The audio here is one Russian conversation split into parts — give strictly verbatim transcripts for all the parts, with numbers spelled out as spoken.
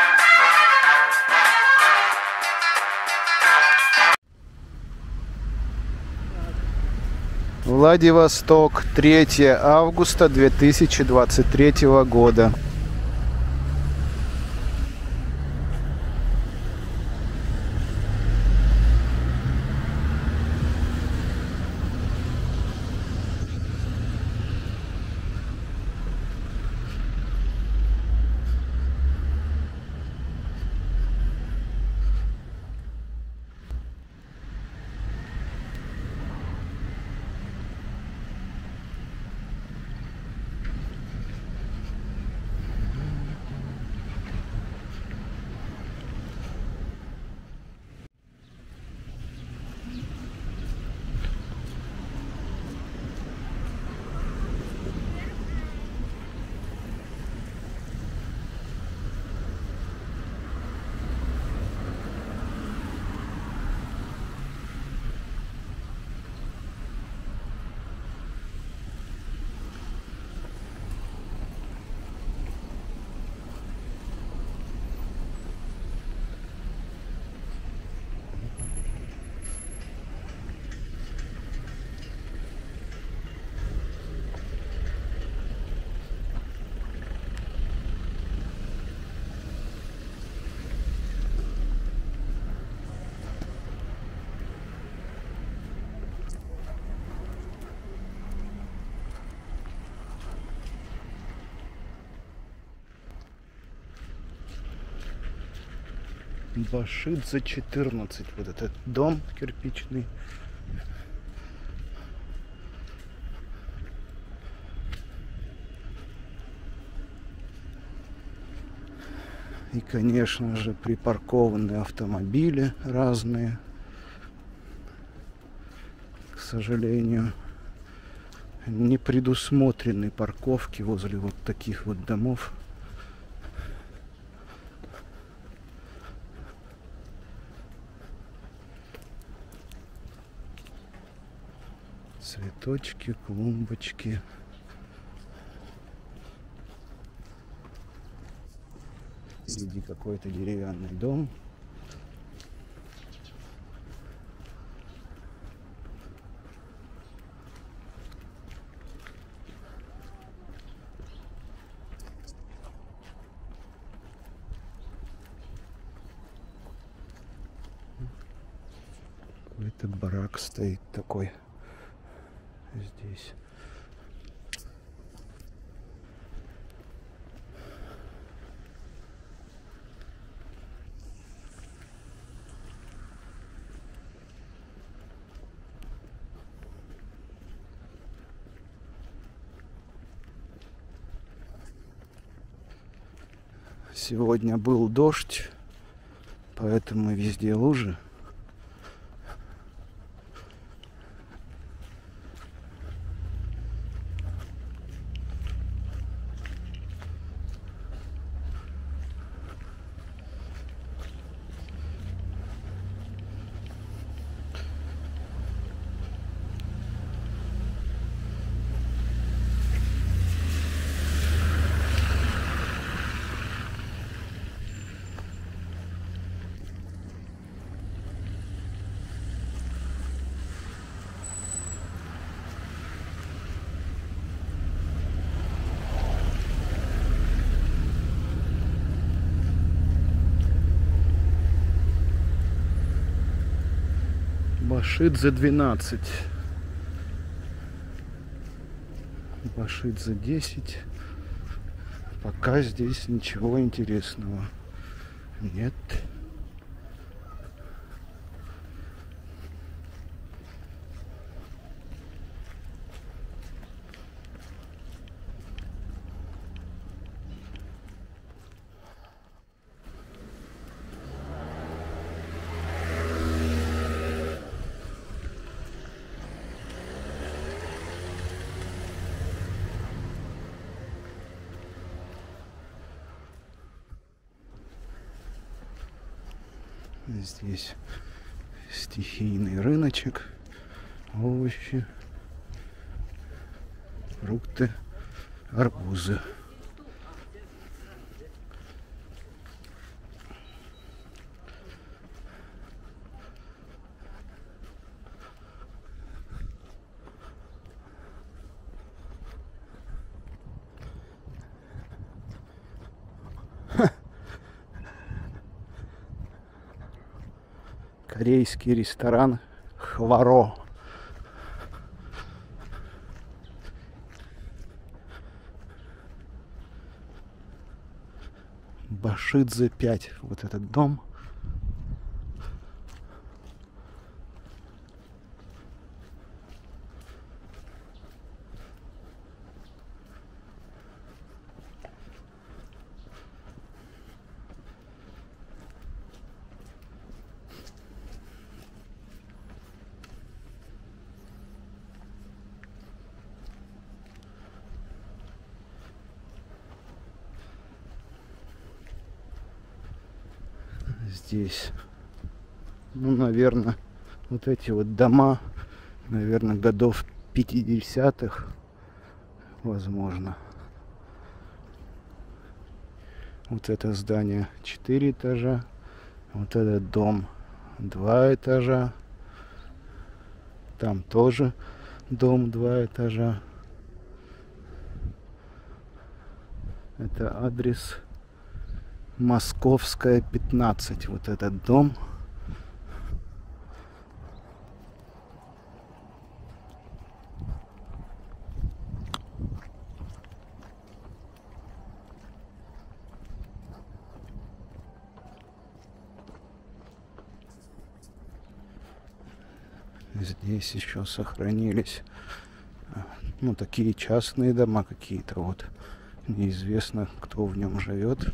Владивосток, третье августа две тысячи двадцать третьего года. Башидзе четырнадцать. Вот этот дом кирпичный. И, конечно же, припаркованные автомобили разные. К сожалению, не предусмотрены парковки возле вот таких вот домов. Цветочки, клумбочки. Впереди какой-то деревянный дом. Какой-то барак стоит такой здесь. Сегодня был дождь, поэтому везде лужи. Башидзе двенадцать. Башидзе десять. Пока здесь ничего интересного нет. Здесь стихийный рыночек, овощи, фрукты, арбузы. Корейский ресторан Хваро. Башидзе пять. Вот этот дом. Здесь, ну, наверное, вот эти вот дома, наверное, годов пятидесятых, возможно. Вот это здание четыре этажа, вот этот дом два этажа, там тоже дом два этажа. Это адрес Московская, пятнадцать. Вот этот дом. Здесь еще сохранились, ну, такие частные дома какие-то. Вот неизвестно, кто в нем живет.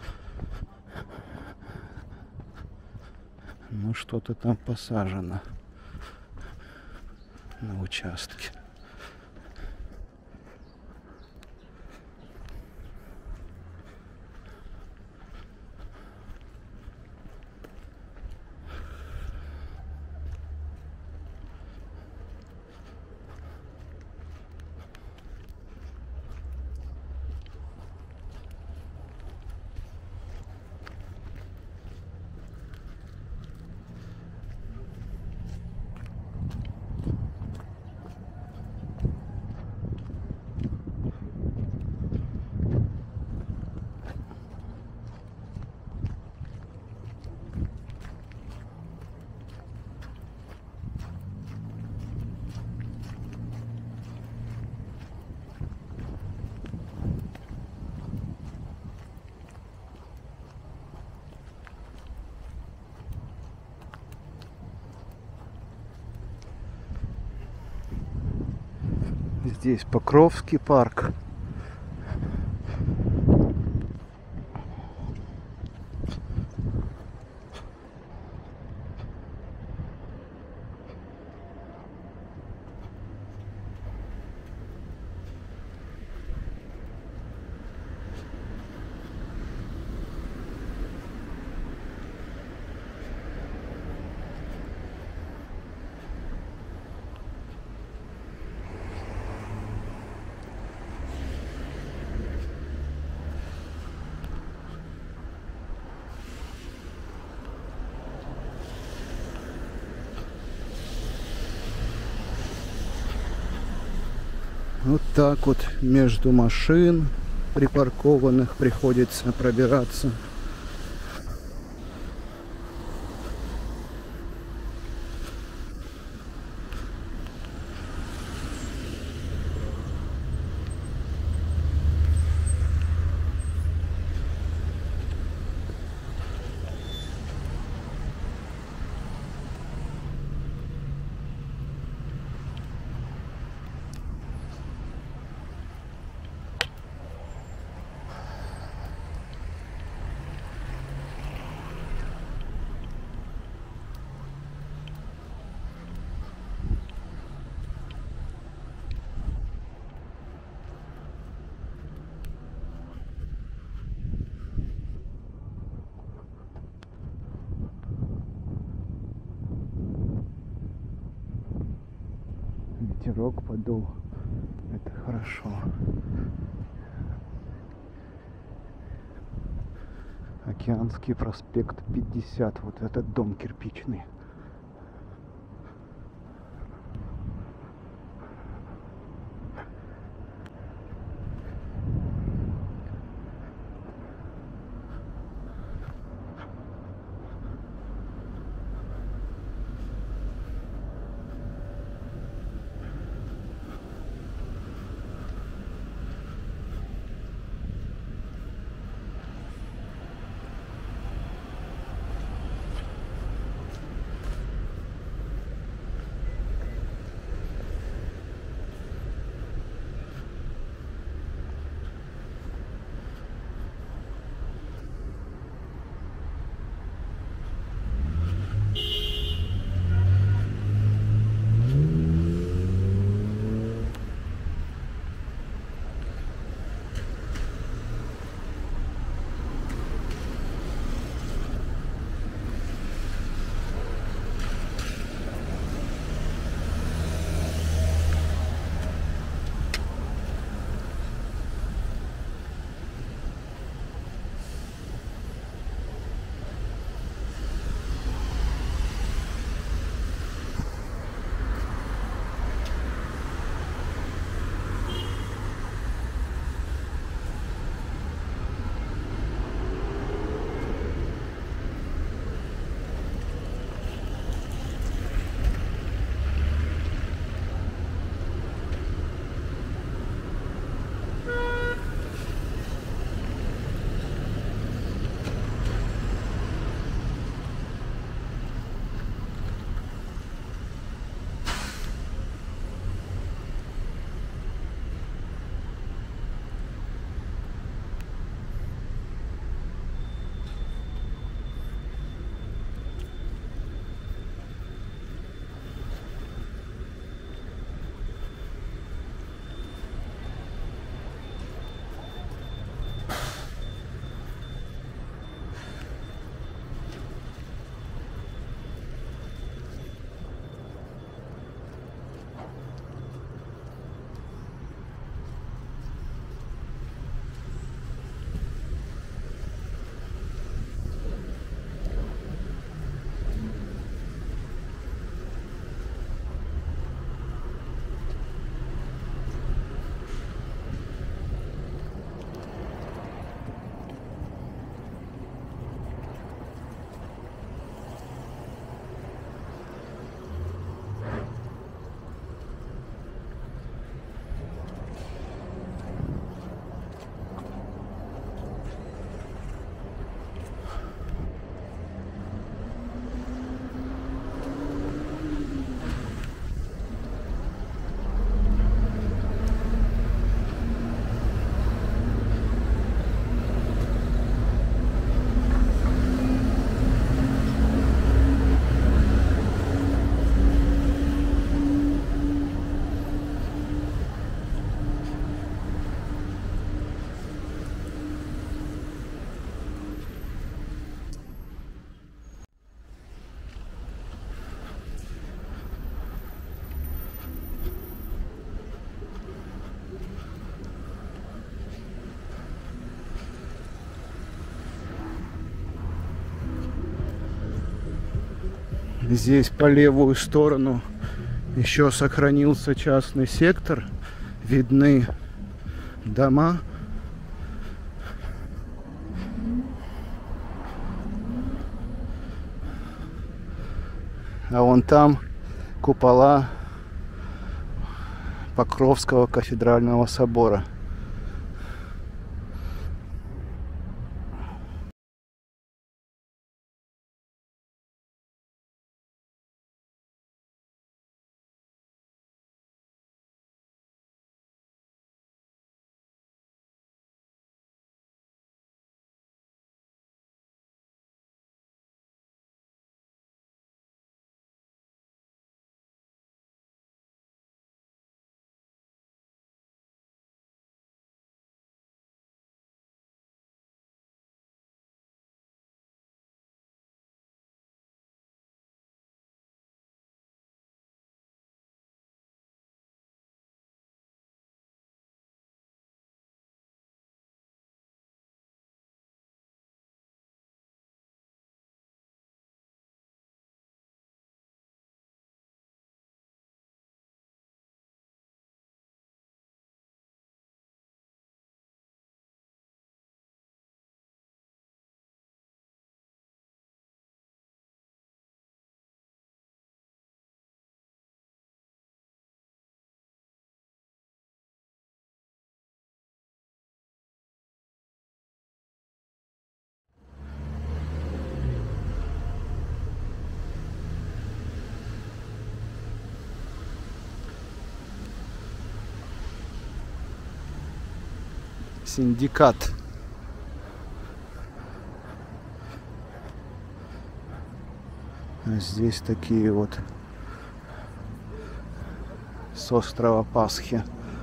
Ну, что-то там посажено на участке. Здесь Покровский парк. Вот так вот между машин припаркованных приходится пробираться. Ветерок подул. Это хорошо. Океанский проспект пятьдесят. Вот этот дом кирпичный. Здесь по левую сторону еще сохранился частный сектор. Видны дома. А вон там купола Покровского кафедрального собора. Синдикат. А здесь такие вот с острова Пасхи.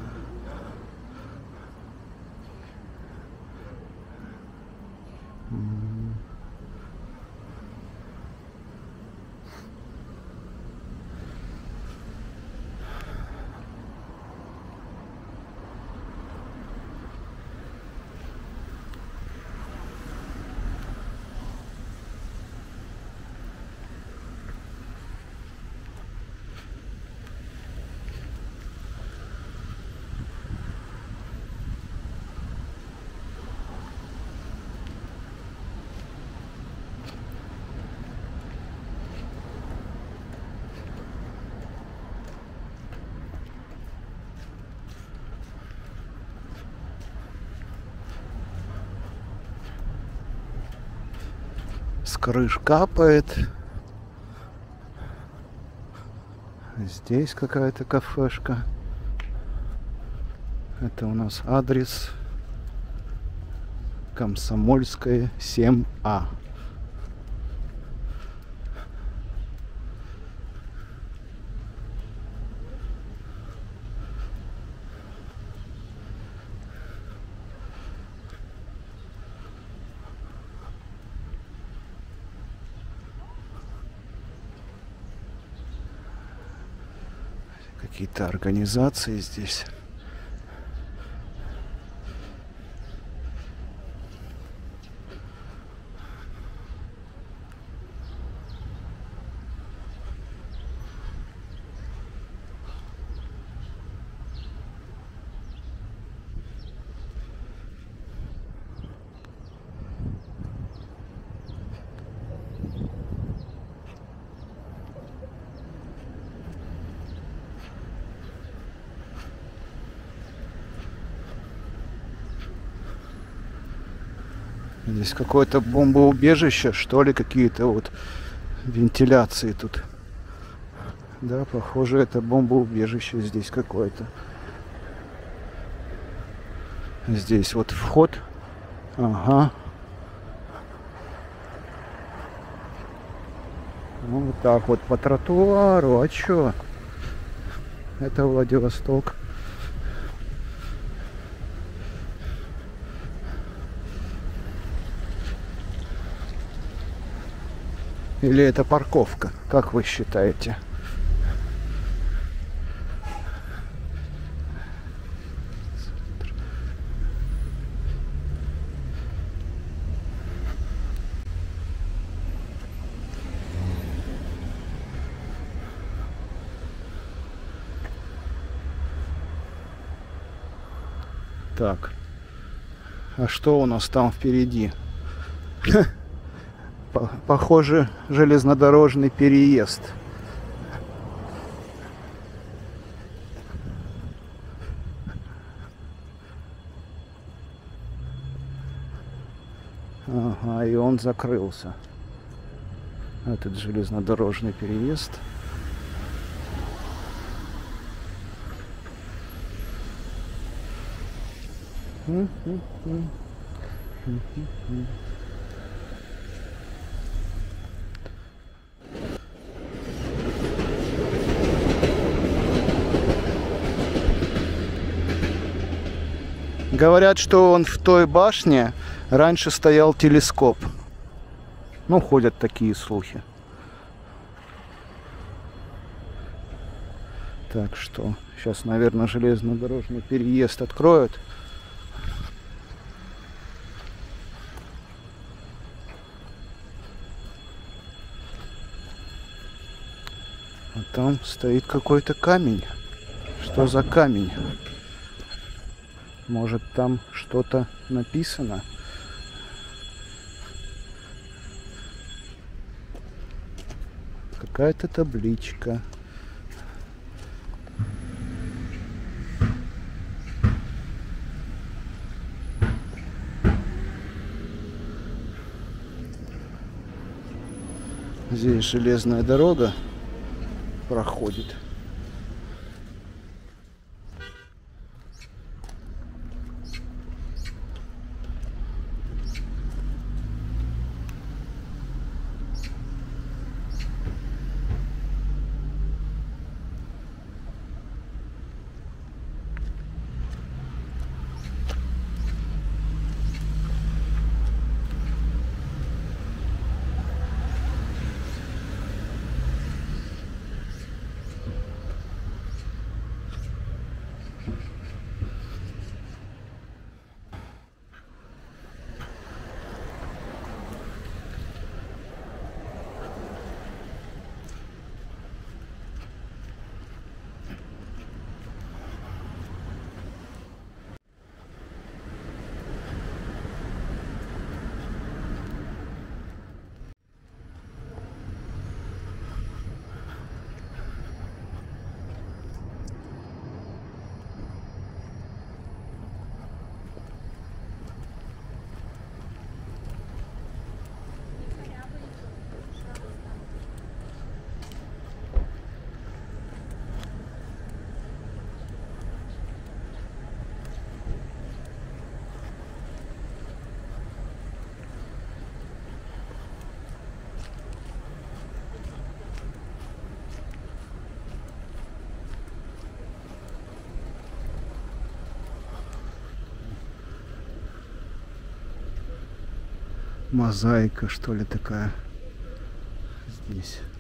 С крыш капает. Здесь какая-то кафешка. Это у нас адрес Комсомольская, семь А. Какие-то организации здесь. Здесь какое-то бомбоубежище, что ли, какие-то вот вентиляции тут. Да, похоже, это бомбоубежище здесь какое-то. Здесь вот вход. Ага. Вот так вот по тротуару. А чё? Это Владивосток. Или это парковка? Как вы считаете? Так. А что у нас там впереди? Похоже, железнодорожный переезд. Ага, и он закрылся. Этот железнодорожный переезд. Говорят, что он в той башне раньше стоял телескоп. Ну, ходят такие слухи. Так что сейчас, наверное, железнодорожный переезд откроют. А там стоит какой-то камень. Что за камень? Может, там что-то написано? Какая-то табличка. Здесь железная дорога проходит. Мозаика, что ли, такая здесь.